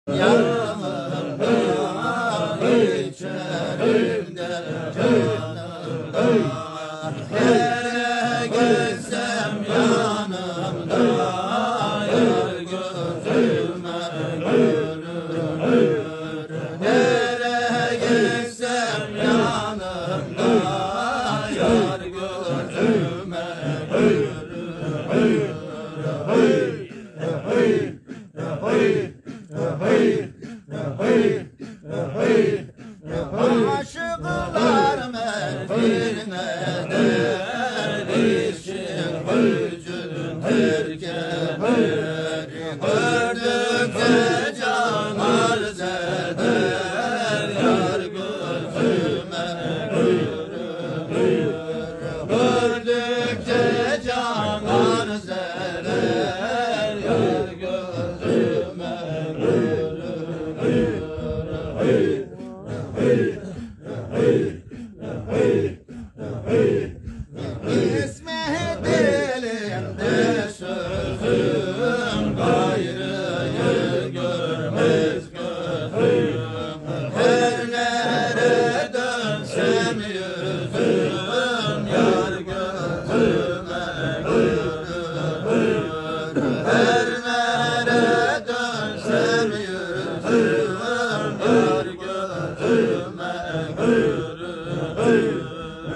Yanımda içerimde canımda Nereye gitsem yanımda Yar gözüme görünür Nereye gitsem yanımda Yar gözüme görünür Aşıklar mevkine dervişin gücün terk eder Gördükçe can arz eder Yar gözüme görünür Gördükçe can arz eder Yar gözüme görünür İsmi dilimde sözüm gayrıyı görmez gözüm Her nere dönsem yüzüm yar gözüme görünür Her nere dönsem yüzüm yar gözüme görünür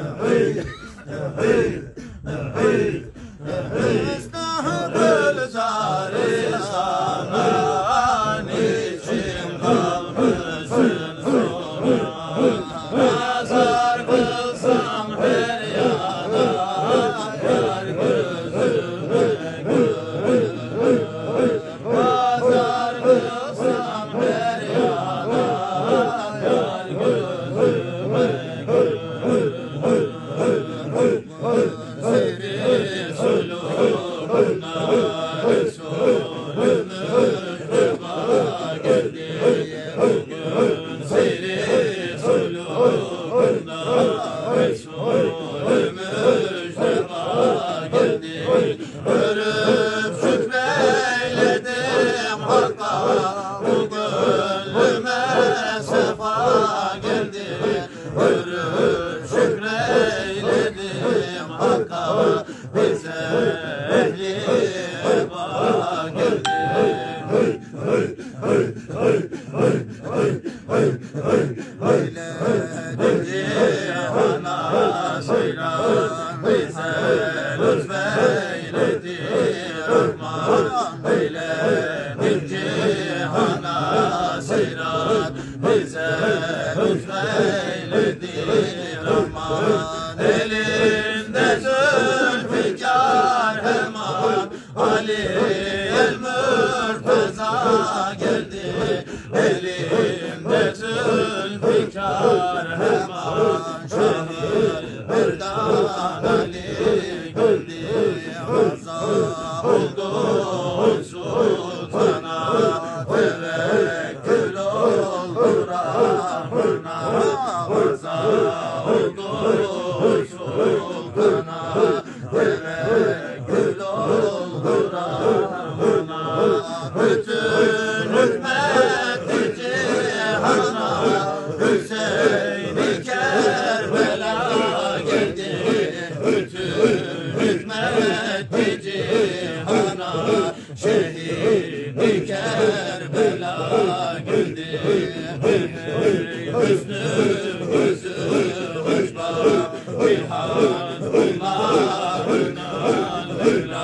İstanbul zari sana niçin kalmışsın sonra Nazar kılsam her yana yar gözüme görünür Nazar kılsam her yana yar gözüme Seri sulukuna Resulümüz cuma geldi Bugün seri sulukuna Resulümüz cuma geldi Görüp şükreyledim Hakka Bu gönlüme sefa geldi Görüp şükreyledim Hakka bize ehli eba geldi Eyledim cihana seyran bize lütfeyledi Rahman Eyledim cihana seyran bize lütfeyledi Rahman Elinde Zülfikar hemen Ali el-Mürteza geldi Elimde Zülfikar hemen Şehir Merdan Ali geldi Azza oldu sultana Tevekkül oldu Rahman'a Azza oldu sultana Tevekkül oldu Rahman'a Bütün hükmeti cihana Hüseyin-i Kerbela geldi Bütün hükmeti cihana Şehid-i Kerbela geldi Hüsnü gözü hoşba Cihan kullarından hüla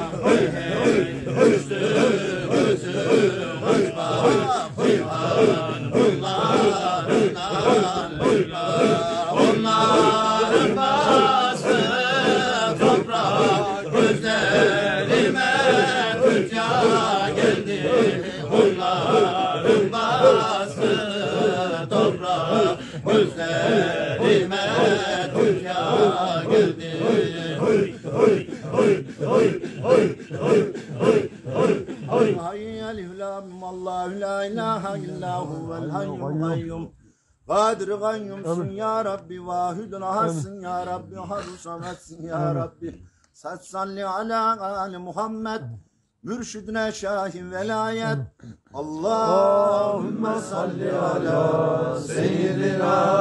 Hüsnü gözü hoşba Cihan kullarından hüla Onların bastı toprak Gözlerime hücca geldi Onların bastı toprak Gözlerime hücca geldi Hayy alif lam Allahu la ilahe illa huvel hayyul kayyum Kadir gayyumsun ya Rabbi vahidun ahadsin ya Rabbi hadu sametsin ya Rabbi salli ala Ali Muhammed mürşidine şahin velayet Allah salli ala seyyidina